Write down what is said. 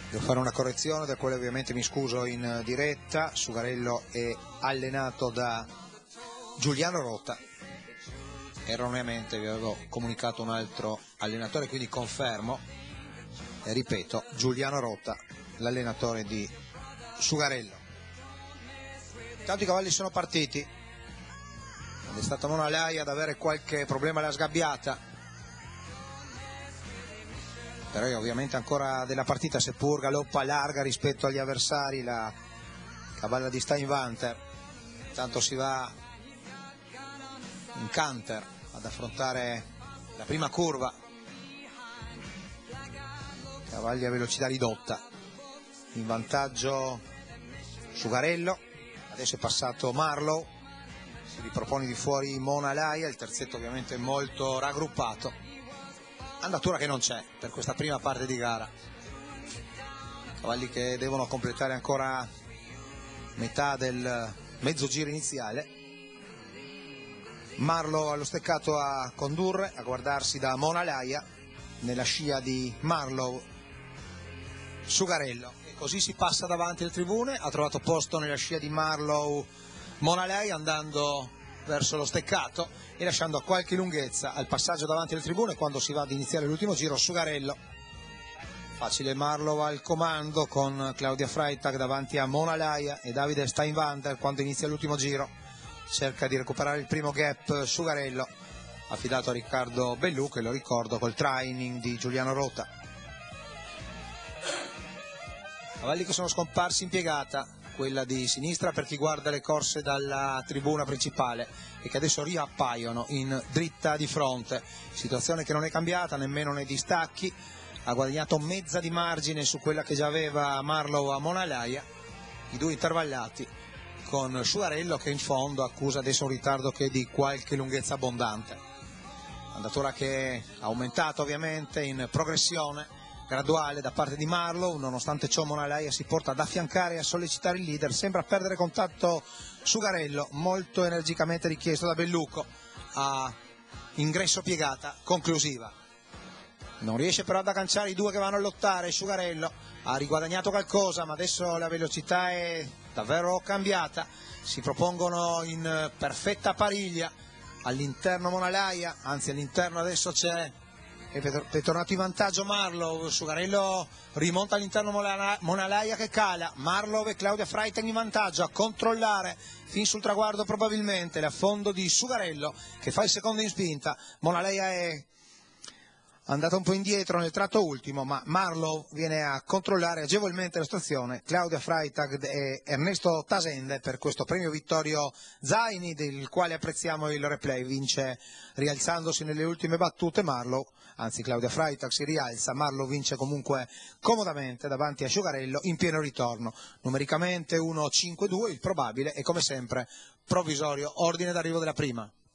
Devo fare una correzione, da quale ovviamente mi scuso in diretta. Sugarello è allenato da Giuliano Rota. Erroneamente vi avevo comunicato un altro allenatore, quindi confermo e ripeto: Giuliano Rota, l'allenatore di Sugarello. Intanto i cavalli sono partiti. È stata Mona Laya ad avere qualche problema alla sgabbiata, però è ovviamente ancora della partita, seppur galoppa larga rispetto agli avversari la cavalla di Steinwanter. Intanto si va in canter ad affrontare la prima curva, cavalli a velocità ridotta, in vantaggio Sugarello. Adesso è passato Marlowe, si ripropone di fuori Mona Laya, il terzetto ovviamente molto raggruppato, andatura che non c'è per questa prima parte di gara, cavalli che devono completare ancora metà del mezzo giro iniziale. Marlowe allo steccato a condurre, a guardarsi da Mona Laya, nella scia di Marlowe Sugarello, e così si passa davanti alle tribune. Ha trovato posto nella scia di Marlowe Mona Laya, andando verso lo steccato e lasciando a qualche lunghezza al passaggio davanti alle tribune quando si va ad iniziare l'ultimo giro Sugarello. Facile Marlowe al comando con Claudia Freitag davanti a Mona Laya e Davide Steinwanter quando inizia l'ultimo giro. Cerca di recuperare il primo gap Sugarello, affidato a Riccardo Bellù, che lo ricordo col training di Giuliano Rota. Cavalli che sono scomparsi in piegata, quella di sinistra per chi guarda le corse dalla tribuna principale, e che adesso riappaiono in dritta di fronte. Situazione che non è cambiata nemmeno nei distacchi, ha guadagnato mezza di margine su quella che già aveva Marlowe a Mona Laya, i due intervallati, con Sugarello che in fondo accusa adesso un ritardo che è di qualche lunghezza abbondante. Andatura che ha aumentato ovviamente in progressione graduale da parte di Marlowe. Nonostante ciò Mona Laya si porta ad affiancare e a sollecitare il leader, sembra perdere contatto Sugarello, molto energicamente richiesto da Belluco, a ingresso piegata conclusiva. Non riesce però ad agganciare i due che vanno a lottare. Sugarello ha riguadagnato qualcosa, ma adesso la velocità è davvero cambiata. Si propongono in perfetta pariglia all'interno Mona Laya, anzi all'interno adesso è tornato in vantaggio Marlowe. Sugarello rimonta all'interno Mona Laya che cala. Marlowe e Claudia Freitag in vantaggio, a controllare fin sul traguardo probabilmente l'affondo di Sugarello che fa il secondo in spinta. Mona Laya è andata un po' indietro nel tratto ultimo, ma Marlowe viene a controllare agevolmente la situazione. Claudia Freitag e Ernesto Tasende per questo premio Vittorio Zaini, del quale apprezziamo il replay. Vince rialzandosi nelle ultime battute Marlowe, anzi Claudia Freitag si rialza, Marlowe vince comunque comodamente davanti a Sugarello in pieno ritorno. Numericamente 1-5-2 il probabile e come sempre provvisorio ordine d'arrivo della prima.